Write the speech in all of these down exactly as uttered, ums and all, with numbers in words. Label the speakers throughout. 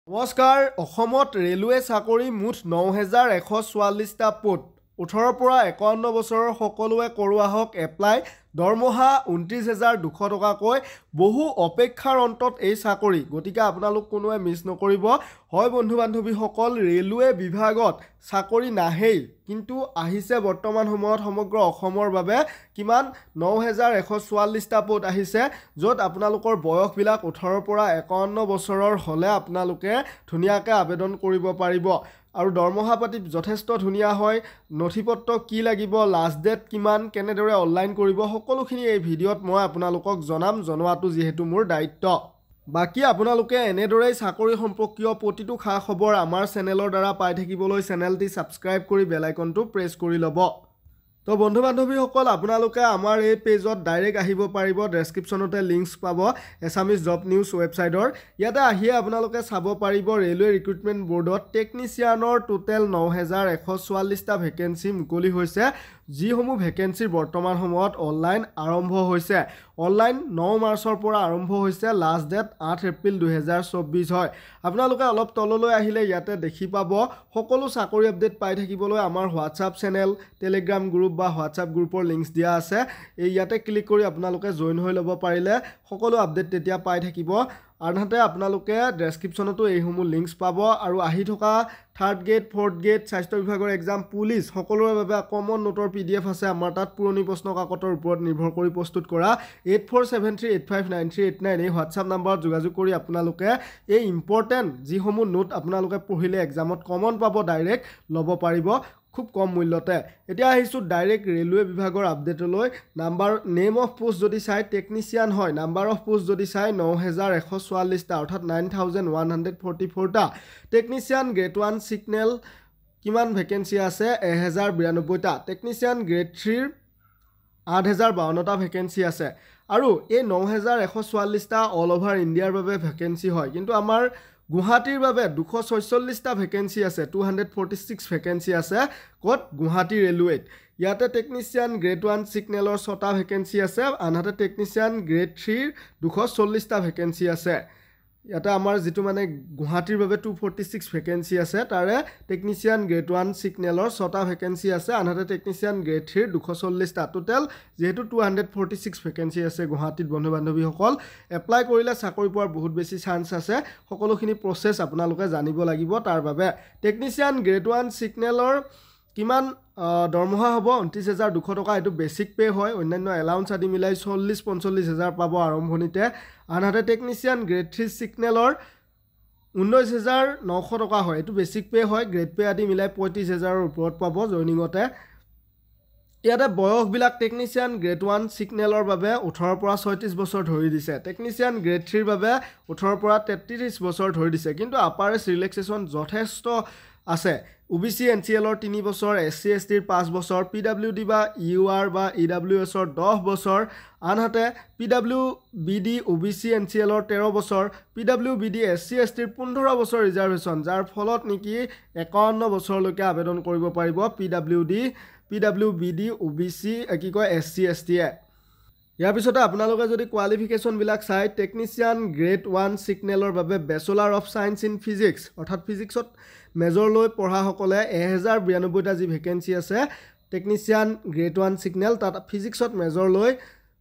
Speaker 1: নমস্কাৰ অসমত ৰেলৱে চাকৰি মুঠ ন হাজাৰ এশ চৌৱাল্লিছটা পোষ্ট ওঠৰৰ পৰা একাৱন্ন বছৰৰ সকলোৱে কৰোৱা হওক এপ্লাই দৰমহা ঊনত্ৰিছ হাজাৰ দুশ টকাকৈ বহু অপেক্ষাৰ অন্তত এই চাকৰি গতিকে আপোনালোক কোনোৱে মিছ নকৰিব হয় বন্ধু বান্ধৱীসকল ৰেলৱে বিভাগত চাকৰি নাহেই কিন্তু আহিছে বৰ্তমান সময়ত সমগ্ৰ অসমৰ বাবে কিমান ন হাজাৰ এশ চৌৱাল্লিছটা পোষ্ট আহিছে য'ত আপোনালোকৰ বয়সবিলাক ওঠৰৰ পৰা একাৱন্ন বছৰৰ হ'লে আপোনালোকে ধুনীয়াকৈ আবেদন কৰিব পাৰিব আৰু দৰমহা পাতি যথেষ্ট ধুনীয়া হয় নথিপত্ৰ কি লাগিব লাষ্ট ডেট কিমান কেনেদৰে অনলাইন কৰিব সকলোখিনি এই ভিডিঅ'ত মই আপোনালোকক জনাম জনোৱাটো যিহেতু মোৰ দায়িত্ব বাকি আপোনালোকে এনেদৰেই চাকৰি সম্পৰ্কীয় প্ৰতিটো খা খবৰ আমাৰ চেনেলৰ দ্বাৰা পাই থাকিবলৈ চেনেলটি সাবস্ক্ৰাইব কৰি বেল আইকনটো প্ৰেছ কৰি ল'ব তো বন্ধু বান্ধৱীসকল আপোনালোকে আমাৰ এই পেজত ডাইৰেক্ট আহিব পাৰিব ডেছক্ৰিপশ্যনতে লিংকছ পাব এছামিজ জব নিউজ ৱেবছাইটৰ ইয়াতে আহিয়ে আপোনালোকে চাব পাৰিব ৰেলৱে ৰিক্ৰুটমেণ্ট বৰ্ডত টেকনিচিয়ানৰ টোটেল ন হাজাৰ এশ চৌৱাল্লিছটা ভেকেঞ্চি মুকলি হৈছে যিসমূহ ভেকেঞ্চিৰ বৰ্তমান সময়ত অনলাইন আৰম্ভ হৈছে অনলাইন ন মাৰ্চৰ পৰা আৰম্ভ হৈছে লাষ্ট ডেট আঠ এপ্ৰিল দুহেজাৰ চৌব্বিছ হয় আপোনালোকে অলপ তললৈ আহিলে ইয়াতে দেখি পাব সকলো চাকৰি আপডেট পাই থাকিবলৈ আমাৰ হোৱাটছআপ চেনেল টেলিগ্ৰাম গ্ৰুপ বা হোৱাটছআপ গ্ৰুপৰ লিংকছ দিয়া আছে এই ইয়াতে ক্লিক কৰি আপোনালোকে জইন হৈ ল'ব পাৰিলে সকলো আপডেট তেতিয়া পাই থাকিব আনহাতে আপোনালোকে ডেছক্ৰিপশ্যনতো এইসমূহ লিংকছ পাব আৰু আহি থকা থাৰ্ড গ্ৰেড ফ'ৰ্থ গ্ৰেড স্বাস্থ্য বিভাগৰ এক্সাম পুলিচ সকলোৰে বাবে কমন নোটৰ পি ডি এফ আছে আমাৰ তাত পুৰণি প্ৰশ্ন কাকতৰ ওপৰত নিৰ্ভৰ কৰি প্ৰস্তুত কৰা eight four seven three eight five nine three eight nine এই হোৱাটছআপ নাম্বাৰত যোগাযোগ কৰি আপোনালোকে এই ইম্পৰ্টেণ্ট যিসমূহ নোট আপোনালোকে পঢ়িলে এক্সামত কমন পাব ডাইৰেক্ট ল'ব পাৰিব খুব কম মূল্যতে এতিয়া আহিছোঁ ডাইৰেক্ট ৰেলৱে বিভাগৰ আপডেটলৈ নাম্বাৰ নেম অফ পোষ্ট যদি চাই টেকনিচিয়ান হয় নাম্বাৰ অফ পোষ্ট যদি চাই ন হাজাৰ এশ চৌৱাল্লিছটা অৰ্থাৎ nine thousand one hundred forty ফ'ৰটা টেকনিচিয়ান গ্ৰেড ওৱান ছিগনেল কিমান ভেকেঞ্চি আছে এহেজাৰ বিৰানব্বৈটা টেকনিচিয়ান গ্ৰেড থ্ৰীৰ আঠ হাজাৰ বাৱন্নটা ভেকেঞ্চি আছে আৰু এই ন হাজাৰ এশ চৌৱাল্লিছটা অল অভাৰ ইণ্ডিয়াৰ বাবে ভেকেঞ্চি হয় কিন্তু আমাৰ গুৱাহাটীৰ বাবে দুশ ছয়চল্লিছটা ভেকেঞ্চি আছে two hundred forty six vacancy আছে ক'ত গুৱাহাটী ৰেলৱেত ইয়াতে টেকনিচিয়ান গ্ৰেড ওৱান ছিগনেলৰ ছটা ভেকেঞ্চি আছে আনহাতে টেকনিচিয়ান গ্ৰেড থ্ৰীৰ দুশ চল্লিছটা ভেকেঞ্চি আছে ইয়াতে আমাৰ যিটো মানে গুৱাহাটীৰ বাবে টু ফৰ্টি ছিক্স ভেকেঞ্চি আছে তাৰে টেকনিচিয়ান গ্ৰেড ওৱান ছিগনেলৰ ছটা ভেকেঞ্চি আছে আনহাতে টেকনিচিয়ান গ্ৰেড থ্ৰীৰ দুশ চল্লিছটা টোটেল যিহেতু two hundred forty six vacancy আছে গুৱাহাটীত বন্ধু বান্ধৱীসকল এপ্লাই কৰিলে চাকৰি পোৱাৰ বহুত বেছি চান্স আছে সকলোখিনি প্ৰচেছ আপোনালোকে জানিব লাগিব তাৰ বাবে টেকনিচিয়ান গ্ৰেড ওৱান ছিগনেলৰ কিমান দৰমহা হ'ব ঊনত্ৰিছ হাজাৰ দুশ টকা এইটো বেছিক পে' হয় অন্যান্য এলাউন্স আদি মিলাই চল্লিছ পঞ্চল্লিছ হাজাৰ পাব আৰম্ভণিতে আনহাতে টেকনিচিয়ান গ্ৰেড থ্ৰী ছিগনেলৰ ঊনৈছ হাজাৰ নশ টকা হয় এইটো বেছিক পে' হয় গ্ৰেড পে' আদি মিলাই পঁয়ত্ৰিছ হাজাৰৰ ওপৰত পাব জইনিঙতে ইয়াতে বয়সবিলাক টেকনিচিয়ান গ্ৰেড ওৱান ছিগনেলৰ বাবে ওঠৰৰ পৰা ছয়ত্ৰিছ বছৰ ধৰি দিছে টেকনিচিয়ান গ্ৰেড থ্ৰীৰ বাবে ওঠৰৰ পৰা তেত্ৰিছ বছৰ ধৰি দিছে কিন্তু আপাৰেজ ৰিলেক্সেশ্যন যথেষ্ট আছে O B C N C এলৰ তিনি বছৰ এছ চি এছ টিৰ পাঁচ বছৰ পি ডাব্লিউ ডি বা ইউ আৰ বা ই ডাব্লিউ এছৰ দহ বছৰ আনহাতে P W B D O B C N C এলৰ তেৰ বছৰ P W B D S C S টিৰ পোন্ধৰ বছৰ ৰিজাৰ্ভেশ্যন যাৰ ফলত নেকি একাৱন্ন বছৰলৈকে আবেদন কৰিব পাৰিব P W D P W B D O B C কি কয় এছ চি এছ টিয়ে ইয়াৰ পিছতে আপোনালোকে যদি কোৱালিফিকেশ্যনবিলাক চাই টেকনিচিয়ান গ্ৰেড ওৱান ছিগনেলৰ বাবে bachelor of science in physics অৰ্থাৎ ফিজিক্সত মেজৰ লৈ পঢ়াসকলে এহেজাৰ বিৰানব্বৈটা যি ভেকেঞ্চি আছে টেকনিচিয়ান গ্ৰেড ওৱান ছিগনেল তাত ফিজিক্সত মেজৰ লৈ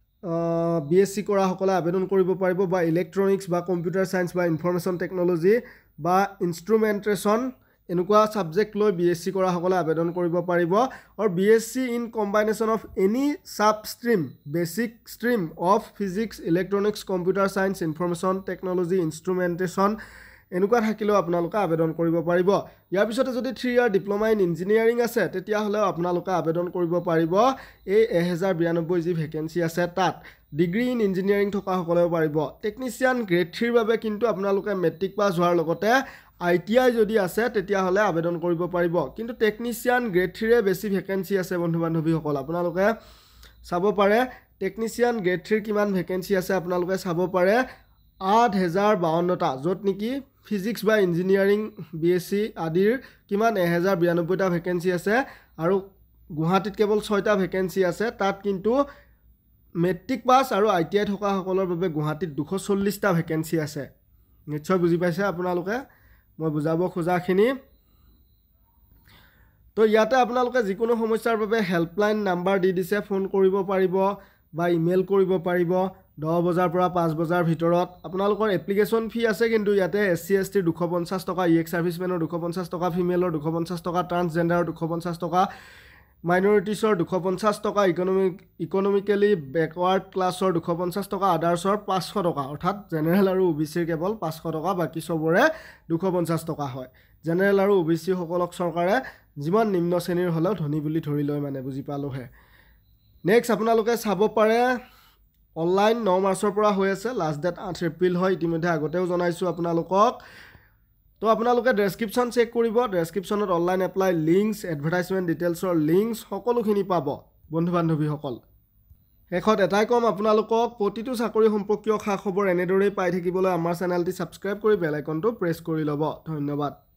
Speaker 1: বি এছ চি কৰাসকলে আবেদন কৰিব পাৰিব বা ইলেক্ট্ৰনিক্স বা কম্পিউটাৰ ছায়েন্স বা ইনফৰমেশ্যন টেকন'লজি বা ইনষ্ট্ৰুমেণ্টেশ্যন এনেকুৱা ছাবজেক্ট লৈ বি এছ চি কৰাসকলে আবেদন কৰিব পাৰিব আৰু B S C in combination of any sub stream basic stream of physics electronics computer science information technology instrumentation এনেকুৱা থাকিলেও আপোনালোকে আবেদন কৰিব পাৰিব ইয়াৰ পিছতে যদি three year diploma in engineering আছে তেতিয়াহ'লেও আপোনালোকে আবেদন কৰিব পাৰিব এই এহেজাৰ বিৰানব্বৈ যি ভেকেঞ্চি আছে তাত ডিগ্ৰী ইন ইঞ্জিনিয়াৰিং থকাসকলেও পাৰিব টেকনিচিয়ান গ্ৰেড থ্ৰীৰ বাবে কিন্তু আপোনালোকে মেট্ৰিক পাছ হোৱাৰ লগতে আই টি আই যদি আছে তেতিয়াহ'লে আবেদন কৰিব পাৰিব কিন্তু টেকনিচিয়ান গ্ৰেড থ্ৰীৰে বেছি ভেকেঞ্চি আছে বন্ধু বান্ধৱীসকল আপোনালোকে চাব পাৰে টেকনিচিয়ান গ্ৰেড থ্ৰীৰ কিমান ভেকেঞ্চি আছে আপোনালোকে চাব পাৰে আঠ হাজাৰ বাৱন্নটা য'ত নেকি ফিজিক্স বা ইঞ্জিনিয়াৰিং বি এছ চি আদিৰ কিমান এহেজাৰ বিৰানব্বৈটা ভেকেঞ্চি আছে আৰু গুৱাহাটীত কেৱল ছয়টা ভেকেঞ্চি আছে তাত কিন্তু মেট্ৰিক পাছ আৰু আই টি আই থকাসকলৰ বাবে গুৱাহাটীত দুশ চল্লিছটা ভেকেঞ্চি আছে নিশ্চয় বুজি পাইছে আপোনালোকে মই বুজাব খোজাখিনি তো ইয়াতে আপোনালোকে যিকোনো সমস্যাৰ বাবে হেল্পলাইন নাম্বাৰ দি দিছে ফোন কৰিব পাৰিব বা ইমেইল কৰিব পাৰিব দহ বজাৰ পৰা পাঁচ বজাৰ ভিতৰত আপোনালোকৰ এপ্লিকেশ্যন ফি আছে কিন্তু ইয়াতে এছ চি এছ টিৰ দুশ পঞ্চাছ টকা ই এক্স ছাৰ্ভিচমেনৰ দুশ পঞ্চাছ টকা ফিমেলৰ দুশ পঞ্চাছ টকা ট্ৰান্সজেণ্ডাৰৰ দুশ পঞ্চাছ টকা মাইনৰিটিছৰ দুশ পঞ্চাছ টকা ইকনমিক ইকনমিকেলি বেকৱাৰ্ড ক্লাছৰ দুশ পঞ্চাছ টকা আদাৰ্ছৰ পাঁচশ টকা অৰ্থাৎ জেনেৰেল আৰু অ' বি চিৰ কেৱল পাঁচশ টকা বাকী চবৰে দুশ পঞ্চাছ টকা হয় জেনেৰেল আৰু অ' বি চিসকলক চৰকাৰে যিমান নিম্ন শ্ৰেণীৰ হ'লেও ধনী বুলি ধৰি লয় মানে বুজি পালোহে নেক্সট আপোনালোকে চাব পাৰে অনলাইন ন মাৰ্চৰ পৰা হৈ আছে লাষ্ট ডেট আঠ এপ্ৰিল হয় ইতিমধ্যে আগতেও জনাইছোঁ আপোনালোকক তো আপোনালোকে ডেছক্ৰিপশ্যন চেক কৰিব ডেছক্ৰিপশ্যনত অনলাইন এপ্লাই লিংকছ এডভাৰটাইজমেণ্ট ডিটেইলছৰ লিংকছ সকলোখিনি পাব বন্ধু বান্ধৱীসকল শেষত এটাই কম আপোনালোকক প্ৰতিটো চাকৰি সম্পৰ্কীয় খা খবৰ এনেদৰেই পাই থাকিবলৈ আমাৰ চেনেলটি ছাবস্ক্ৰাইব কৰি বেল আইকনটো প্ৰেছ কৰি ল'ব ধন্যবাদ